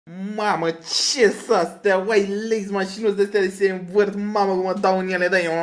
Mamă, ce să astea, uai, lex, mașinuți de astea se învârt, mamă, cum mă dau în ele, dai.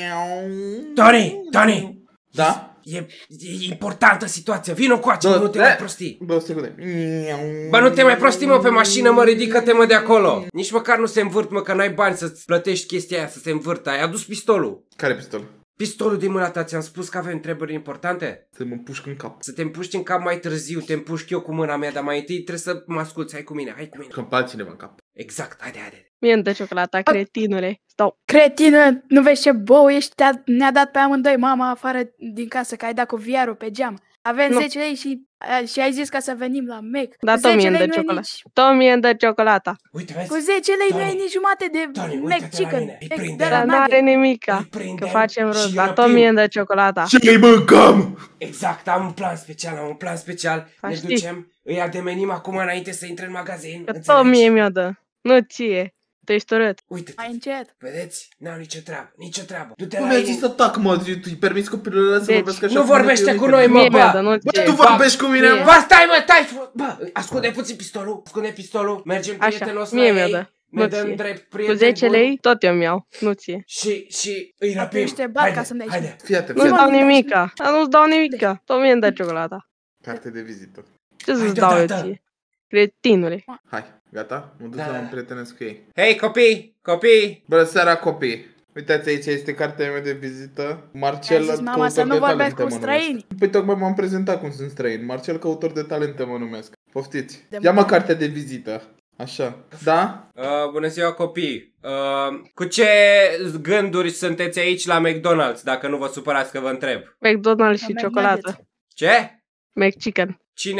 Tony! Da? E importantă situația, vino coace, nu te mai prosti. 2 secunde. Bă, nu te mai prosti, mă, pe mașină, mă, ridică-te, mă, de acolo. Nici măcar nu se învârt, mă, că n-ai bani să-ți plătești chestia aia, să se învârtă. Ai adus pistolul. Care pistol? Pistolul din mâna ta, ți-am spus că avem treburi importante? Să mă împușc în cap. Să te împuști în cap mai târziu, te împușc eu cu mâna mea, dar mai întâi trebuie să mă asculți, hai cu mine, hai cu mine. Că pe altcineva în cap. Exact, haide. Mie îmi dă ciocolata, cretinule. Stau. Cretină, nu vezi ce bou ești? Ne-a dat pe amândoi mama afară din casă, că ai dat cu VR-ul pe geam. Avem 10 lei și ai zis ca să venim la Mac. Da, tot mie îmi dă ciocolata. Tot mie îmi dă ciocolata. Uite, vezi? Cu 10 lei nu ai nici jumate de Mac Chicken. Dar n-are nimica, că facem rost, dar tot mie îmi dă ciocolata. Ce îi mâncăm? Exact, am un plan special, ne ducem, îi ademenim acum înainte să intre în magazin, că tot mie mi-o dă, nu ție. Tu ești urât. Uite, mai încet. Vedeți? N-au nicio treabă. Du-te Nu la mi-ai ei. zis să tac, mă, tu-i permiți copilul ăla să vorbească așa? Nu vorbește cu noi, mă, bă! Bă, tu vorbești cu mine, mă! Bă, stai, mă, stai! Bă, ascunde puțin pistolul, mergem prietenos la ei. Mie mi-o dă. Ne dăm drept Cu prieten 10 bun. lei, tot eu mi-au, nu ție. Și îi răpim. Ești bat ca să-mi dai Haide. Fii atent, Nu-ți dau nimica, dar nu-ți dau nimica. Tot mie îmi dă ciocolata. Carte de vizită. Ce să-ți dau eu ție? Cretinule. Hai, gata? Mă duc să mă împrietenesc cu ei. Hei, copii! Bună seara, copii! Uitați, aici este cartea mea de vizită. Marcel, Mi-a zis mama să căutor nu de vorbesc talente, cu mă străini. numesc. Păi tocmai m-am prezentat cum sunt străini. Marcel, căutor de talente, mă numesc. Poftiți. De Ia-mă cartea de vizită. Așa. Da? Bună ziua, copii! Cu ce gânduri sunteți aici la McDonald's, dacă nu vă supărați că vă întreb? McDonald's și ciocolată. Ce? McChicken.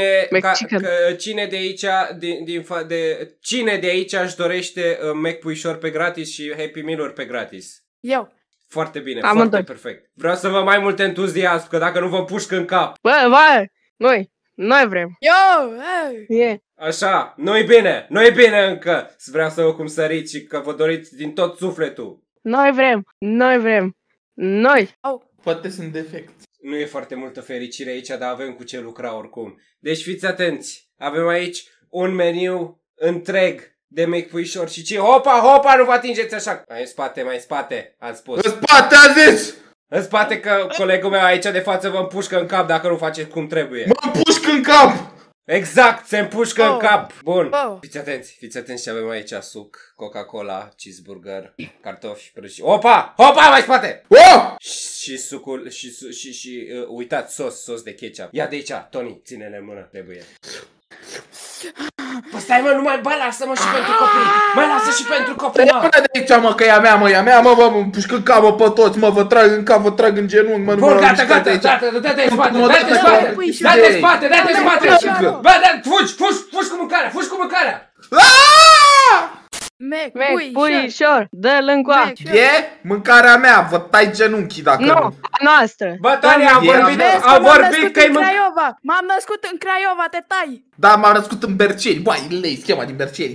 Cine de aici cine de aici își dorește Mac puișor pe gratis și Happy Meal-uri pe gratis? Eu. Foarte bine, Amândoi. foarte perfect. Vreau să vă mai mult entuziasm, că dacă nu vă pușc în cap. Bă, noi vrem. Eu, Așa, nu-i bine încă. Vreau să vă cum săriți și că vă doriți din tot sufletul. Noi vrem. Poate sunt defect. Nu e foarte multă fericire aici, dar avem cu ce lucra oricum. Deci fiți atenți, avem aici un meniu întreg de McPuișor și ce... Hopa, nu vă atingeți așa! Mai în spate, am spus. În spate, a zis! În spate că colegul meu aici de față vă împușcă în cap dacă nu faceți cum trebuie. Mă împușc în cap! Exact, se împușcă în cap. Bun. Oh. Fiți atenți ce avem aici: suc, Coca-Cola, cheeseburger, cartofi prăjiți. Opa, mai spate! Oh! Și sucul și uitați, sos de ketchup. Ia de aici, Tony, ține-le în mână, trebuie. Bă, stai, mă, lasă-mă și pentru copii. Mai lasă și pentru copii, mă. Până de aici, mă, că e a mea, mă, mă împușc în cap, mă, pe toți, mă, vă trag în cap, vă trag în genunchi, mă, nu mă gata, date în spate. Bă, fugi cu mâncarea. McPuișor, dă-l încoa. E mâncarea mea, vă tai genunchii dacă nu. A noastră. Bă, Tony, am vorbit că-i Craiova. M-am născut în Craiova, te tai. Da, m-am născut în Berceni. Băi, lei, schema din Berceni.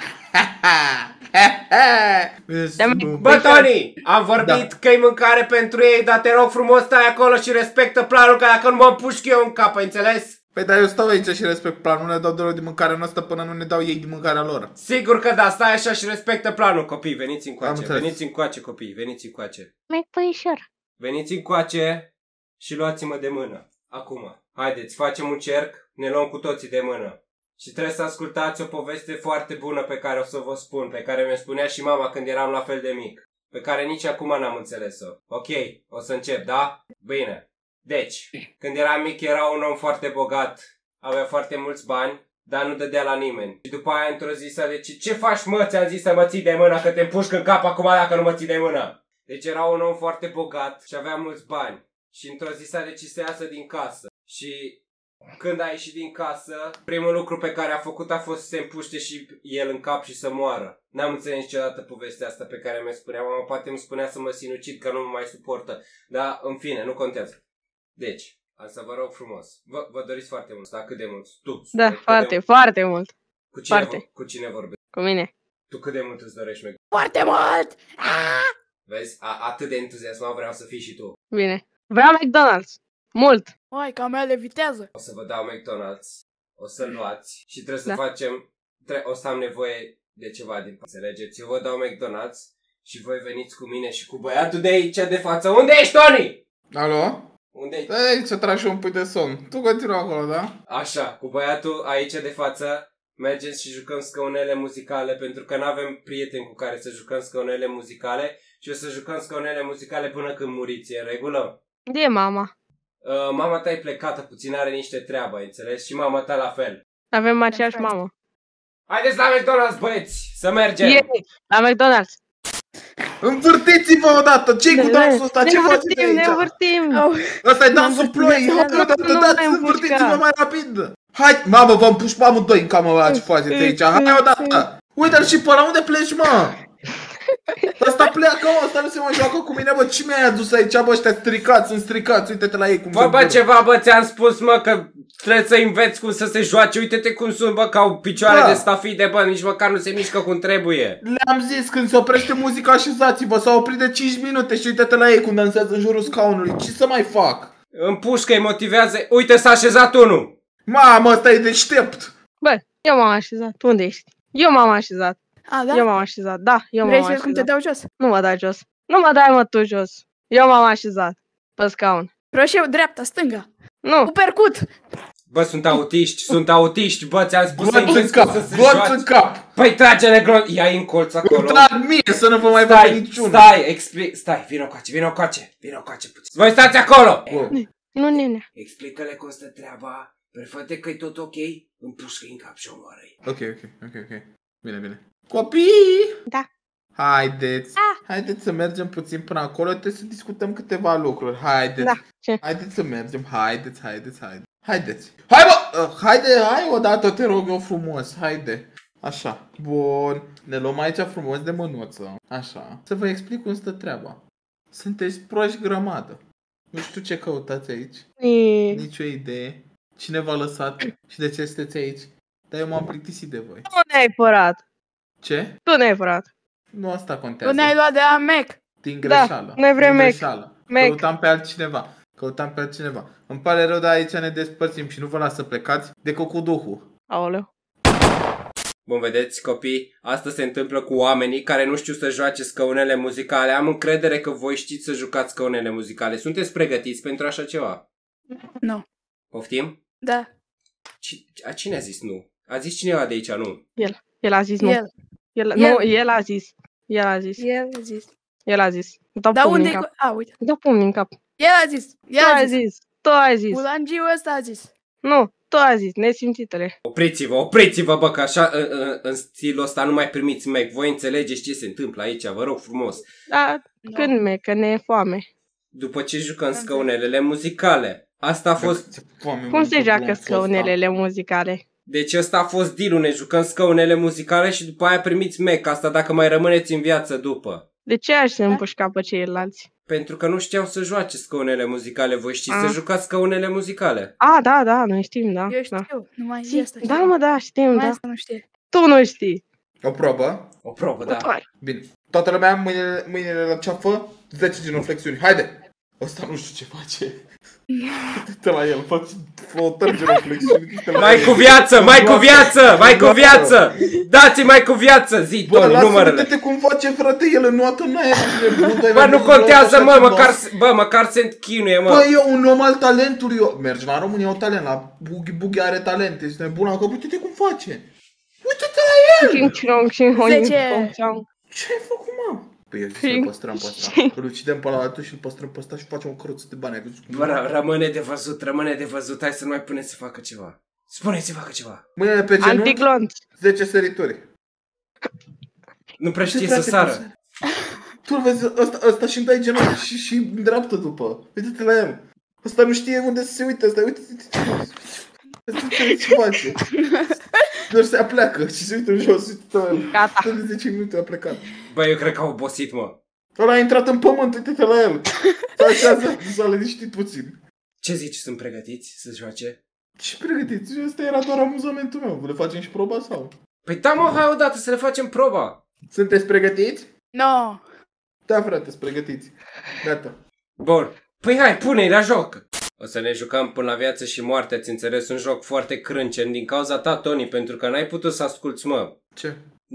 Bă, Tony, am vorbit că-i mâncare pentru ei, dar te rog frumos, stai acolo și respectă planul, că dacă nu mă împușc eu în cap, ai înțeles? Păi da, eu stau aici și respect planul, nu ne dau deloc din mâncarea noastră până nu ne dau ei din mâncarea lor. Sigur că da, stai așa și respectă planul, copii, veniți încoace, copii, McPuișor. Veniți încoace și luați-mă de mână. Acum, haideți, facem un cerc, ne luăm cu toții de mână. Și trebuie să ascultați o poveste foarte bună pe care o să vă spun, pe care mi-o spunea și mama când eram la fel de mic, pe care nici acum n-am înțeles-o. Ok, o să încep, da? Bine. Deci, când eram mic era un om foarte bogat, avea foarte mulți bani, dar nu dădea la nimeni. Și după aia într-o zi s-a zis: ce faci, mă? Ți-am zis să mă ții de mână, că te împușc în cap acum dacă nu mă ții de mână. Deci era un om foarte bogat și avea mulți bani. Și într-o zi s-a decis să iasă din casă. Și când a ieșit din casă, primul lucru pe care a făcut a fost să se împuște și el în cap și să moară. N-am înțeles niciodată povestea asta pe care mi-o spunea mama, poate îmi spunea să mă sinucid că nu mă mai suportă. Dar, în fine, nu contează. Deci, am să vă rog frumos, vă doriți foarte mult, dar cât de mult? Tu? Da, foarte mult. Cu cine vorbești? Cu mine. Tu cât de mult îți dorești, Meg? Foarte mult! Vezi? Atât de entuziasmat vreau să fii și tu. Bine. Vreau McDonald's. Mult. Mai, ca mea le vitează. O să vă dau McDonald's, o să-l luați și trebuie să facem o să am nevoie de ceva din înțelegeți? Eu vă dau McDonald's și voi veniți cu mine și cu băiatul de aici de față. Unde ești, Tony? Alo? Unde ești? Ei, ce tragi un pic de somn. Tu continua acolo, da? Așa, cu băiatul aici de față mergem și jucăm scaunele muzicale pentru că n-avem prieteni cu care să jucăm scaunele muzicale și o să jucăm scaunele muzicale până când muriți, e în regulă? De mama. Mama ta e plecată puțin, are niște treabă, ai înțeles? Și mama ta la fel. Avem aceeași mamă. Haideți la McDonald's, băieți, să mergem! Yay! La McDonald's. Învârtiți-vă odată! Ce-i cu dansul ăsta? Ce faceți aici? Ne învârtim. Ăsta e dansul ploii! Dați, învârtiți-vă mai rapid! Hai, mamă, vă împuși amândoi în camera ce faceți aici! Hai odată! Uite-l și pe ăla, unde pleci, mă? Ăsta pleacă, mă, ăsta nu se mai joacă cu mine, bă, ce mi-ai adus aici, bă, ăștia stricați, sunt stricați, uite-te la ei cum Bă, bă, ceva, bă, ți-am spus, mă, că trebuie să înveți cum să se joace, uite-te cum sunt, bă, ca au picioare de stafide, bă, nici măcar nu se mișcă cum trebuie. Le-am zis, când se oprește muzica, așezați-vă, s-au oprit de 5 minute și uite-te la ei cum dansează în jurul scaunului, ce să mai fac? Împușcă, îi motivează, uite, s-a așezat unul. Mamă, ăsta e deștept. Bă, eu m-am așezat, unde ești? Eu m-am așezat. A, da? Eu m-am așezat, da, eu Vrei m-am să vezi cum te așezat. dau jos? Nu mă dai jos. Nu mă dai, mă, tu jos. Eu m-am așezat pe scaun. Roșeu, dreapta, stânga. Nu. Upercut! Bă, sunt autiști, bă, ți-am spus să Glonț în înveți cap, cum să se glonț joace. în cap. Păi trage-ne glonț, ia-i în colț acolo. Îmi trag mie să nu vă mai văd niciunul. Stai, vină coace puțin. Voi stați acolo! Wow. Nu, nene. Explică-le cum stă treaba, prefate că e tot ok, împușcă-i în cap și omoară-i. Ok. Bine. Copii! Da. Haideți să mergem puțin până acolo, trebuie să discutăm câteva lucruri. Haideți. Da, ce? Haideți să mergem, haideți. Hai, bă! Hai odată, te rog eu frumos, haide. Așa, bun. Ne luăm aici frumos de mânuță. Așa. Să vă explic cum stă treaba. Sunteți proști grămadă. Nu știu ce căutați aici. Nici o idee. Cine v-a lăsat și de ce sunteți aici? Dar eu m-am plictisit de voi. Tu ne-ai furat. Ce? Tu ne-ai furat. Nu asta contează. Tu ne-ai luat de la Mac. Din greșeală. noi vrem Din Mac. greșeală. Mac. Căutam pe altcineva. Îmi pare rău, dar aici ne despărțim și nu vă las să plecați decât cu duhul. Aoleu. Bun, vedeți, copii, asta se întâmplă cu oamenii care nu știu să joace scaunele muzicale. Am încredere că voi știți să jucați scaunele muzicale. Sunteți pregătiți pentru așa ceva? Nu. Poftim? Da. Cine a zis nu? A zis cineva de aici nu? El a zis nu. El. Nu, el a zis. El a zis. El a zis. El a zis. Dau Dar pumni unde în cap. A, uite. Dau pumni în cap. El a zis. Tu ai zis. Tu ai zis. Bulangiul ăsta a zis. Nu, tu ai zis. Nesimțitele. Opriți-vă, bă, că așa în stilul ăsta nu mai primiți Mac. Voi înțelegeți ce se întâmplă aici, vă rog frumos. Da, când me, că ne e foame. După ce jucăm scaunelele muzicale. Asta a fost... Cum se joacă scaunelele muzicale? Deci ăsta a fost deal-ul, ne jucăm scaunele muzicale și după aia primiți Mac. Asta dacă mai rămâneți în viață după. De ce aș să împușca pe ceilalți? Pentru că nu știau să joace scaunele muzicale. Voi știți să jucați scaunele muzicale. Da, noi știm, da. Eu știu. Numai asta Da, mă, da, știm, Numai da. asta nu știe. Tu nu știi. O probă? O probă, da. Bine. Toată lumea, mâinile la ceafă, 10 genuflexiuni. Haide! Ăsta nu știu ce face. Uite-te la el, fă genuflexiuni. Mai cu viață! Dați-i mai cu viață! Zi, Tony, numărele. Uite-te cum face, frate, el înnoată în aer. Bă, nu contează, măcar se chinuie, mă. Bă, e un om al talentului. Mergi la România, au talent, la Bughi are talent. Ești nebună, că uite-te cum face. Uite-te la el! 10. Ce ai făcut, mă? Păi eu zic să-l păstrăm pe ăsta. Îl ucidem pe ăla și îl păstrăm pe ăsta și facem o căruță de bani. Bă, rămâne de văzut. Hai să nu mai puneți să facă ceva. Spune să facă ceva. Mâinile pe genunchi, Antiglonț. 10 sărituri. Nu prea știe să sară. Tu vezi, ăsta și-mi dai genunchi și îndreaptă după. Uite-te la el. Ăsta nu știe unde să se uite. Ăsta, uite-te. Ce face? Doar se apleacă și se uită în jos. Uite-te la el. Gata. De 10 minute a plecat. Bă, eu cred că a obosit, mă. Ăla a intrat în pământ, uite-te la el. Așează, s-a liniștit puțin. Ce zici, sunt pregătiți să joace? Ce pregătiți? Asta era doar amuzamentul meu. Le facem și proba sau? Păi da, mă, hai odată să le facem proba. Sunteți pregătiți? No. Da, frate, sunt pregătiți. Gata. Bun. Păi hai, pune-i la joc. O să ne jucăm până la viață și moarte, ți înțeles? Un joc foarte crâncen din cauza ta, Tony, pentru că n-ai putut să asculți, mă. Ce?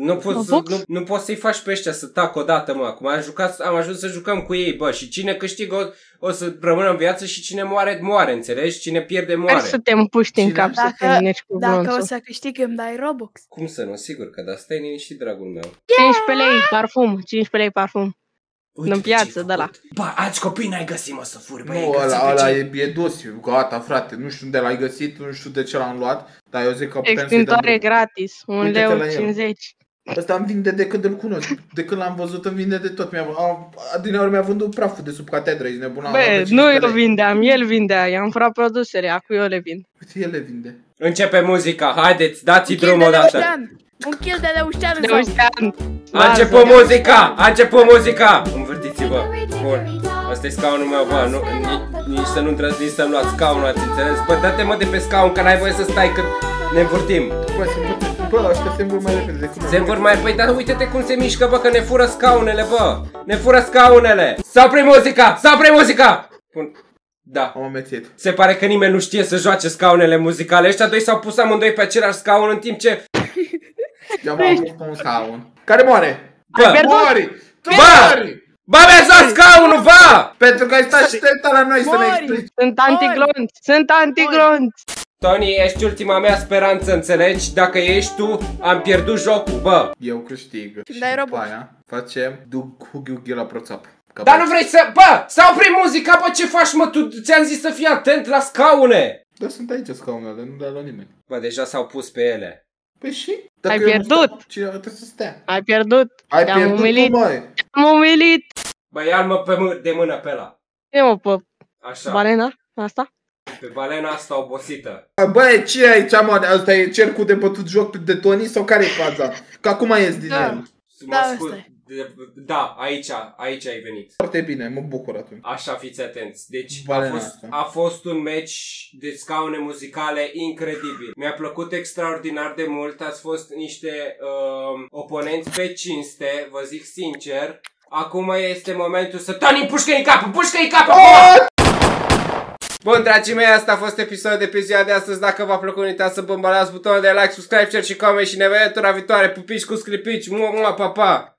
Nu poți să-i faci pe ăștia să tac odată, mă. Acum am ajuns să jucăm cu ei, bă. Și cine câștigă o să rămână în viață și cine moare, moare, înțelegi? Cine pierde, moare. Sper să te împuști în cap, să te minești cu Dacă bronțul. o să câștig, îmi dai Robux. Cum să nu? Sigur că da. Stai liniștit, dragul meu. 15 lei parfum, 15 lei parfum. În piață, de la. Bă, alți copii n-ai găsit, mă, să furi, bă. Nu, ăla e dos, gata, frate. Nu știu unde l-ai găsit, nu știu de ce l-am luat, dar eu zic că putem să-i dăm. Extintoare gratis, 1 Uite-te leu la el. 50. Ăsta îmi vinde de când îl cunosc. De când l-am văzut îmi vinde de tot. Adineori mi-a vândut praful de sub catedră, ești nebun. Bă, nu eu vindeam, el vindea, i-am furat produsele, acum eu le vând. Uite, el le vinde. Începe muzica, haideți, dați-i drumul odată. Un kill de leuștean. De uștean. A început muzica! A început muzica! Învârtiți-vă! Bun. Asta e scaunul meu, bă, nici să nu îndrăzniți să-mi luați scaunul, ați înțeles? Bă, dă-te mă de pe scaun, că n-ai voie să stai când ne învârtim. Bă, ăștia se învâr mai repede decât Se învâr mai, păi, dar uite-te cum se mișcă, bă, că ne fură scaunele, bă! Ne fură scaunele! S-a oprit muzica! S-a oprit muzica! Bun. Da. am amețit. Se pare că nimeni nu știe să joace scaunele muzicale. Ăștia doi s-au pus amândoi pe același scaun în timp ce... Eu m-am pus pe un scaun. Care moare? Bă! Mori! Bă! Bă, mi-a luat scaunul, bă! Pentru că ai stat și te-ai uitat la noi să ne Mori! explici. Sunt antiglonți, sunt antiglonți. Tony, ești ultima mea speranță, înțelegi? Dacă ești tu, am pierdut jocul, bă! Eu câștig. Și dai după Robux. aia facem Hughi la proțap. Dar nu vrei să... Bă! S-a oprit muzica, bă, ce faci, mă? Tu ți-am zis să fii atent la scaune! Dar sunt aici scaunele, nu le-a luat nimeni. Bă, deja s-au pus pe ele. Păi și? Ai eu nu pierdut. stau, cineva trebuie să stea. Ai pierdut. Ai Te-am pierdut umilit. tu, măi. Am umilit. Bă, ia-l mă de mână pe ăla. E mă, pe Așa, balena asta? pe balena asta obosită. Băi, ce e aici, mă? Asta e cercul de bătut joc de Tony sau care e faza? Că acum ies din Da. el. Mă Da, scu- ăsta e. Da, aici ai venit. Foarte bine, mă bucur atunci. Așa, fiți atenți. Deci Balena asta. a fost un match de scaune muzicale incredibil. Mi-a plăcut extraordinar de mult. Ați fost niște oponenți pe cinste, vă zic sincer. Acum este momentul să... Tony, pușcă-i în cap! Pușcă-i în cap! acum! Bun, dragii mei, asta a fost episodul de pe ziua de astăzi. Dacă v-a plăcut, nu uitați să bămbalați butonul de like, subscribe, share și comment și ne vedem tura viitoare. Pupici cu sclipici, mua, mua, pa, pa!